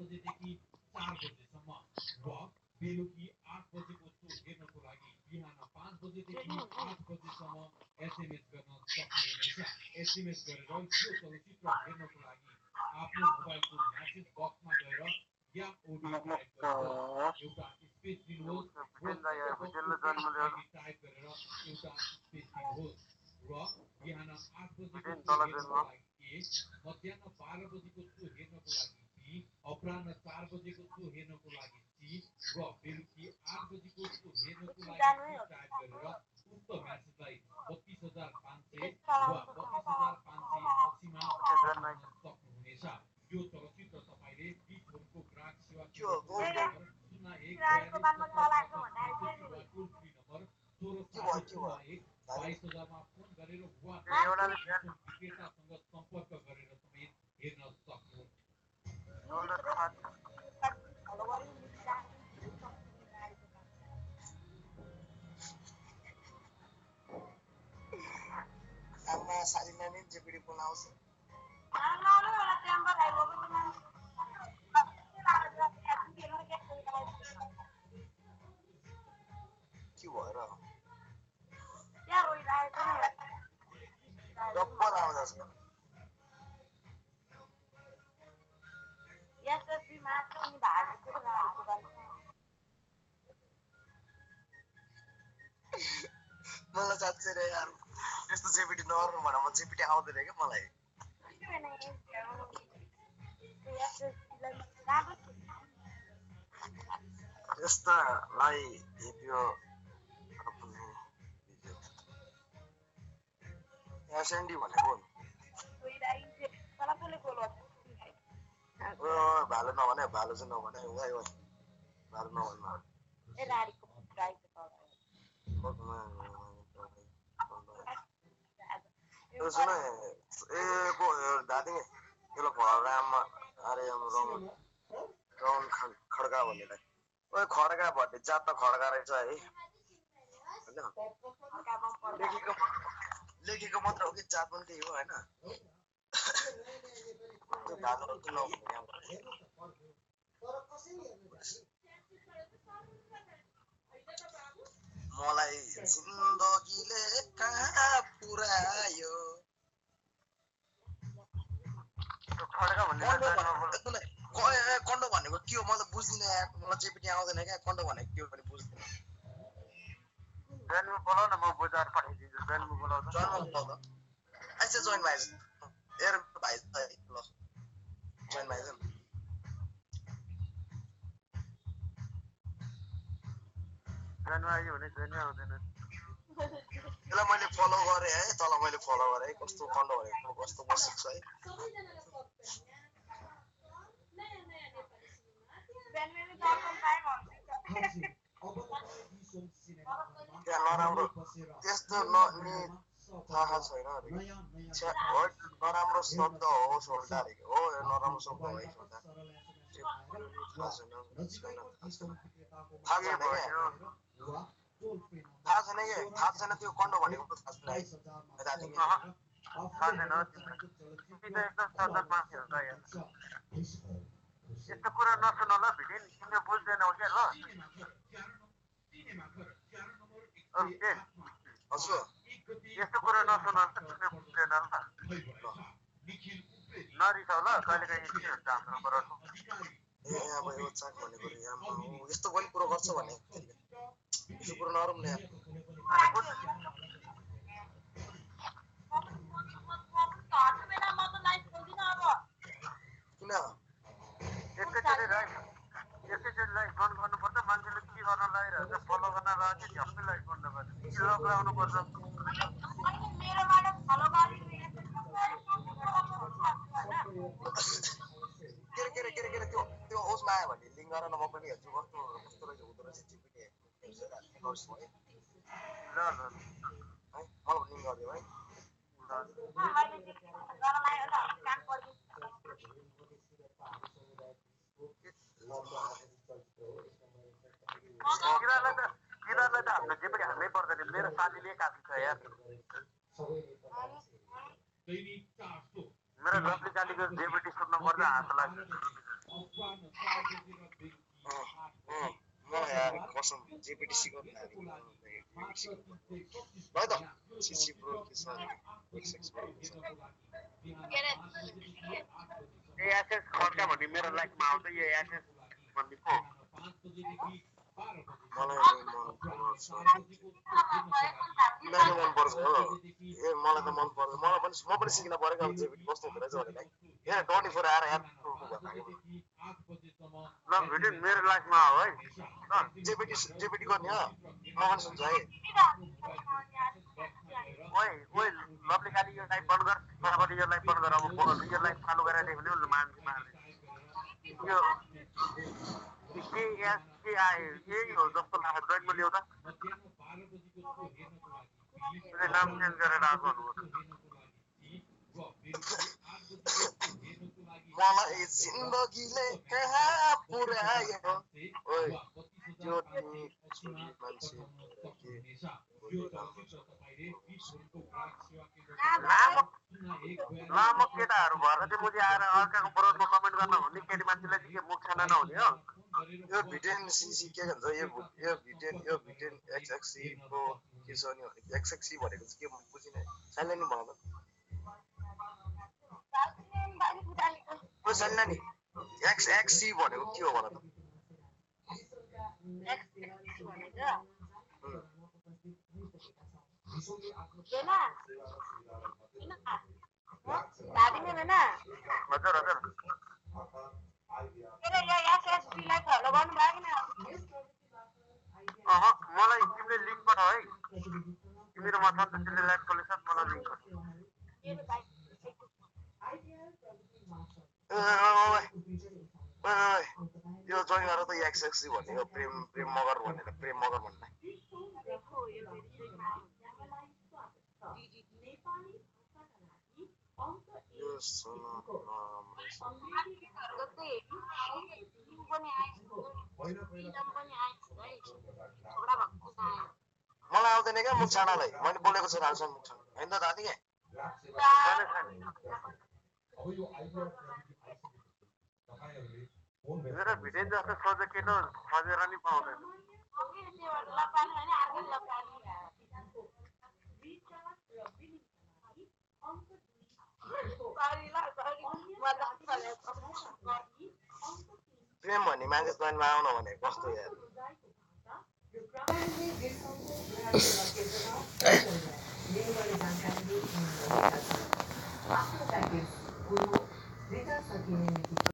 बजेदेखि 4 बजेसम्म र बेलुकी 8 बजेको सो हेर्नको लागि बिहान 5 बजेदेखि 8 बजेसम्म एसएमएस गर्न सक्नुहुनेछ। एसएमएस गरेर यो चलचित्र हेर्नको लागि आफ्नो मोबाइलको म्यासेज बक्समा गएर या ओडियो टाइप गरेर एउटा स्पेस दिनुहोस् र टाइप गरेर एउटा स्पेस दिनुहोस् र बिहान 8 बजेको सो हेर्नको लागि मध्याह 12 बजेको सो हेर्नको लागि सी, अपराह्न 4 बजेको सो हेर्नको लागि सी र बेलुकी 8 बजेको सो हेर्नको लागि टाइप गरेर उक्त म्यासेजलाई 32,500 वा 32,580मा सक्नुहुनेछ। यो चलचित्र तपाईले बिटहोमको ग्राहक सेवा केन्द्र 22,000मा फोन गरेर वा विक्रेतासँग सम्पर्क गरेर समेत हेर्न सक्नुहुन्छ। आमा सालिना नि जेपिडी बोलाउँछ के भएर डब्बर आउँदैछ मलाई साँच्चै रे यार यस्तो जेपिटी नगर्नु भन म जेपिटी आउँदैन क्या मलाई यस्तालाई हेप्यो एसएनडी भनेको भालो नभने भालो चाहिँ नभने भाइ भालो नभन्नु सुन ए को दादी यसलाई खडगामा अरे रौन खड्का भन्नेलाई ओए खड्का भन्ने जात त खड्का रहेछ है लेखेको मात्र हो कि जात पनि त्यही हो होइन त्यो धागो मलाई जिन्दगीले कहाँ पुर्यायो खड्का भन्ने कन्डो भनेको के हो म त बुझ्दिनँ मलाई जेपिटी आउँदैन क्या कन्डो भनेको के हो भने बुझ्दिनँ जन्म बोलाउ न म बजार पठाइदिन्छु जन्म बोलाउ त ऐसे जोइन भाइ एर भाइ ल जोइन भाइ जन्म आयो भने जन्म आउँदैन यसलाई मैले फलो गरेँ है तल मैले फलो गरेँ है कस्तो कन्डो भनेको कस्तो बसेको छ है नराम्रो त्यस्तो थाहा छैन नराम्रो शब्द हो सोल्टारेको हो नराम्रो शब्द हो थाहा छैन त्यो कन्डो भनेको थाहा छैन यस्तो कुरा नसुन ल भिडिन तिमीले बुझ्दैनौ क्या ल हजुर यस्तो कुरा नसुन तिमीले बुझ्दैन ल नरिसाउ ल कहिले काहीँ के हुन्छ हाम्रोबाट ए अब यो चाक भनेको यस्तो पनि कुरो गर्छ भने यस्तो कुरो नरौँ न किन एकैचोटि लाइक बन्द गर्नुपर्छ मान्छेले के गर्न लागिरहेको छ फलो गर्न लाग्यो झप्पै लाइक बन्द गर्छ लक लाउनुपर्छ के त्यो उसमा आयो भने लिङ्क गरेर म पनि हेर्छु कस्तो रहेछ हुँदो रहेछ जिपिटी गर्छु है ल है मलाई लिङ्क गरिदियो है किरालाई त हाम्रो जेपिटी हाल्नै पर्दैन मेरो साथीले काफी छ यार मेरो लप्ली कालीको जेपिटी सुन्नु पर्दा हात लाग्छ अपराह्न 4 बजे र बेलुकी 8 बजे म यार कसम जेपीटी सिकाउनु लागि मात्र 325 ल त रुपैयाँ सिसी प्रो के छ एक्सएक्स प्रो के छ एएसएस खर्चा भन्ने मेरो लाइफमा आउँछ यो एएसएस भन्ने को मलाई मन पर्छ हो ए मलाई त मन पर्छ मलाई पनि म पनि सिक्न परेको अब जेपीटी कस्तो हुँदो रहेछ भनेर यहाँ 24 आएर यार ल भिडियो मेरो लाइफमा आऊ है ल जेपीटी गर्ने हो म पनि सुन्छु है ओइ लभली गाली यो लाइभ बन्द गर फटाफट यो लाइभ बन्द गर अब यो लाइभ चालु गरेर देख्यो भने मान्छे मार्ने यो के आयो यही हो जस्तो लाग्छ ड्रइङमा ल्याउँदा नाम चेन्ज गरेर आएको मलाई जिन्दगीले कहाँ पुर्यायो ओइ त्यो तिमी छोरी मान्छे लामो केटाहरू भएर चाहिँ मुझे आएर अर्काको बरोडमा कमेन्ट गर्न हुने केटी मान्छेलाई चाहिँ के मुख छाना नहुने हो यो भिटेन सीसी के भन्छ यो भिटेन एक्सएक्सी को के छ नि भनेको एक्सएक्सी भनेको चाहिँ के म बुझिनँ साइलेन्ट नि भन त ओ साइलेन्ट नि एक्सएक्सी भनेको के हो भन त एक्सएक्सी भनेको केना दादिने हैन हजुर हजुर के रे यो एसएसडी लाई फलो गर्नु भयो कि मलाई तिमीले लिङ्क पठाऊ है तिमीरोमा छ नि त तिमीले लाइभ खोलेछ मलाई लिङ्क यो जोइन गरेर त एक्सएक्सी भनेको प्रेम मगर भनेर प्रेम मगर भन्ने यो सोना मलाई आउँदैन क्या मुख छानालाई मैले बोलेको छु राजन मुख छाना होइन त दादी के मेरो भिडियो जस्तो सोझो केटो खोजेर नि पाउँदैन प्रेम भन्ने मान्छे जोइनमा आउन भने कस्तो यार आफ्नो प्याकेज